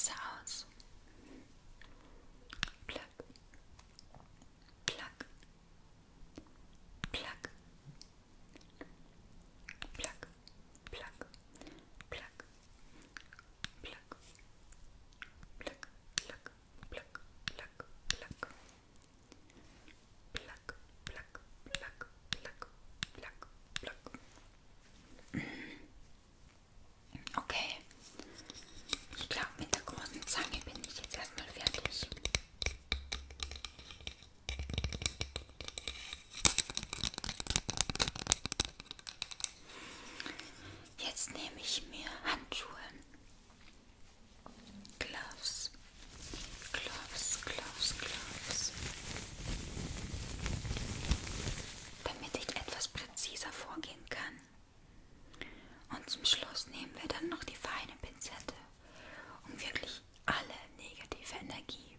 Nase aus. Pluck, pluck, pluck, pluck, pluck, pluck, pluck, pluck, pluck, pluck, pluck, pluck. Pluck, pluck, pluck, pluck, pluck, pluck. Okay, ich glaube, mit der großen Zange bin ich jetzt erstmal fertig. Jetzt nehme ich mir Handschuhe. Gloves, Gloves, Gloves, Gloves. Damit ich etwas präziser vorgehen kann. Und zum Schluss nehmen wir dann noch die feine Pinzette, um wirklich alle negative Energie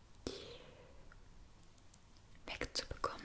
wegzubekommen.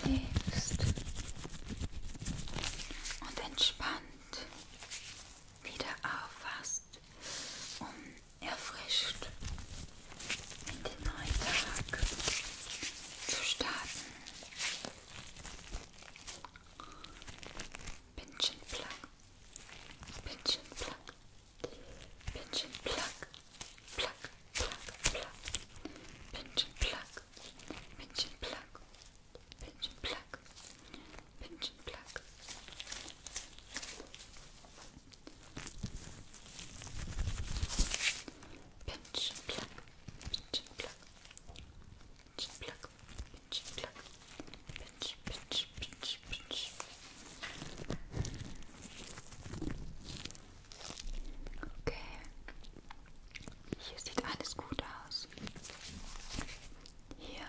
schläfst und entspannt wieder aufwachst, um erfrischt in den neuen Tag zu starten. Pinch and pluck, pinch and pluck, pinch and pluck, pluck, pluck, pluck, pinch and pluck, pinch and pluck, pinch and pluck, pinch and pluck. Pinch and pluck, pinch and pluck, pinch and pluck, pinch and pluck, pinch, pinch, pinch, pinch. Okay, hier sieht alles gut aus. Hier.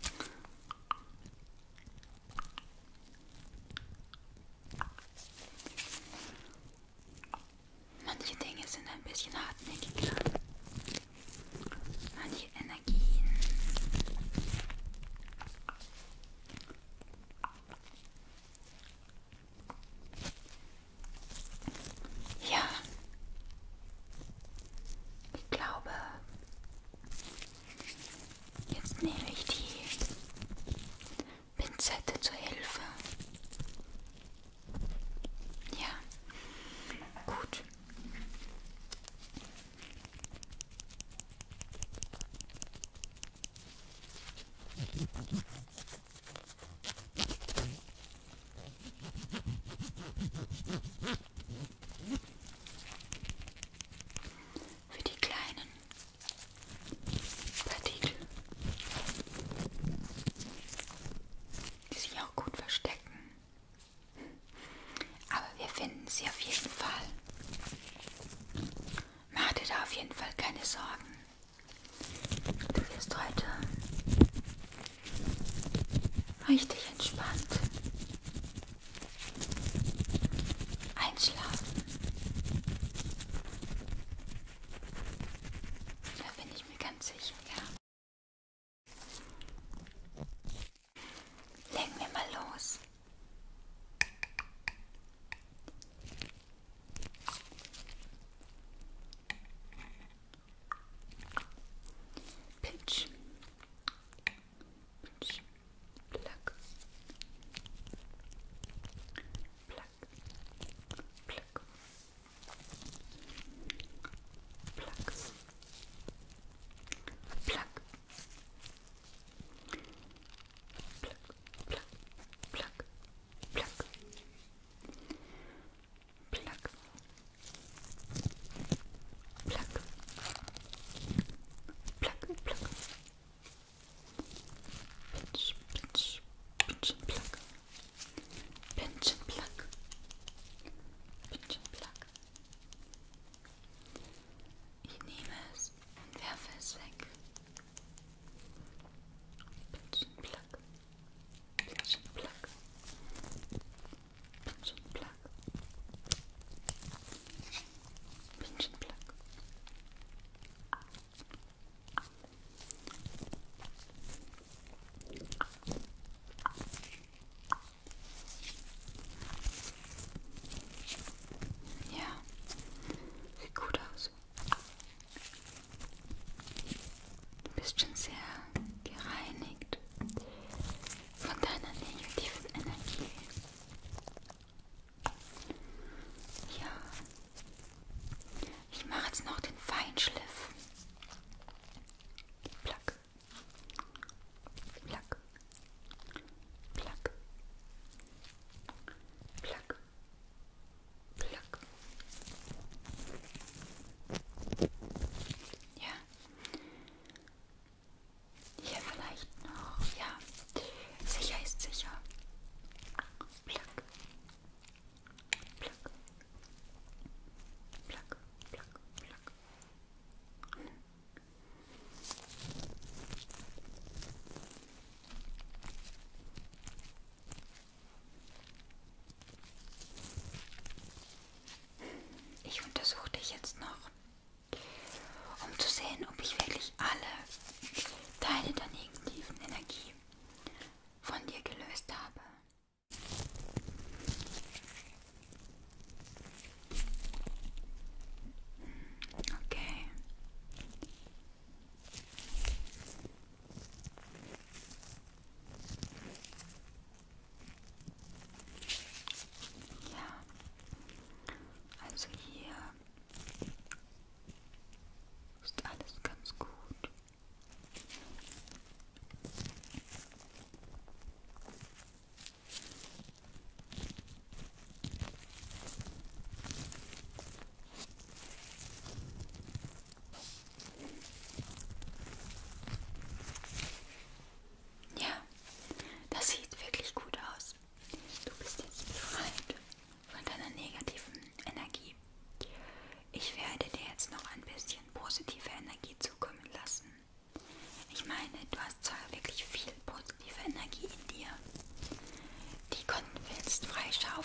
Manche Dinge sind ein bisschen hartnäckiger. Manche Energien. Ja, ich glaube, jetzt nehme ich die Pinzette zur Hilfe. Ja, gut. Für die kleinen Partikel, die sich auch gut verstecken. Aber wir finden sie auf jeden Fall. Mach dir da auf jeden Fall keine Sorgen. Du wirst heute richtig entspannt einschlafen. Da bin ich mir ganz sicher, ja. Legen wir mal los. Pinch, pinch, pluck, pluck, pluck,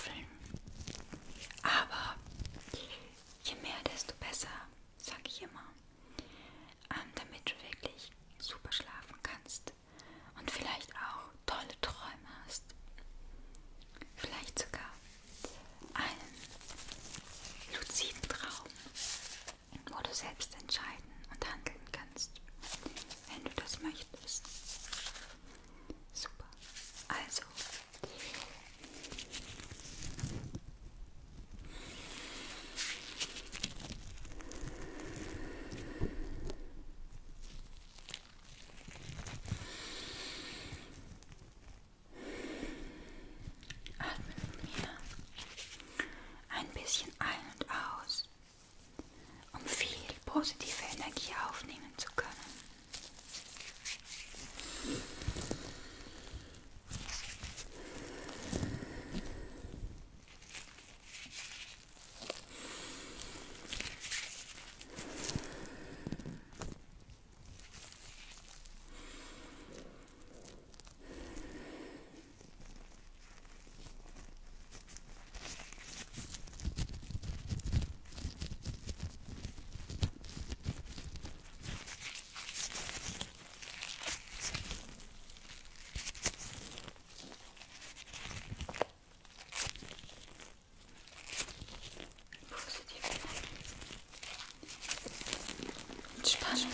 schaufeln. Aber je mehr, desto besser, sage ich immer. Damit du wirklich super schlafen kannst und vielleicht auch tolle Träume hast. Vielleicht sogar einen luziden Traum, wo du selbst entscheiden und handeln kannst, wenn du das möchtest. Super. Also, atme mit mir ein bisschen ein und aus, um viel positive Energie aufnehmen zu können. Entspannen.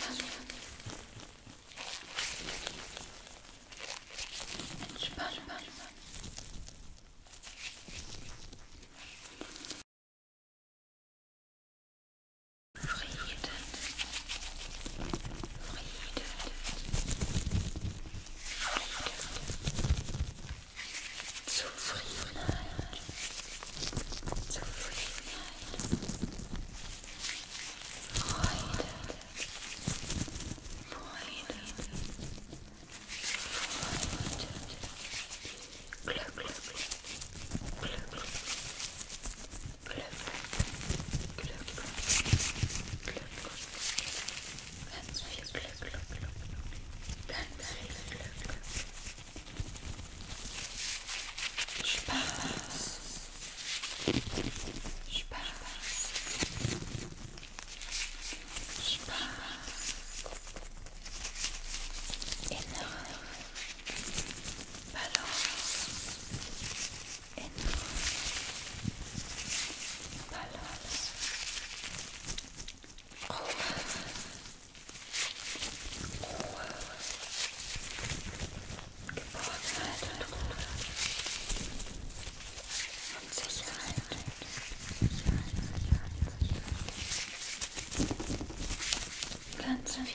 Ganz viel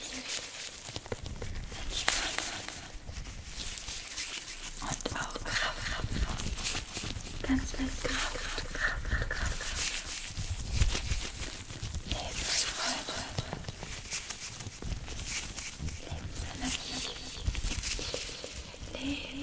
Entspannung und auch Kraft. Ganz viel Kraft. Lebensfreude. Lebensenergie.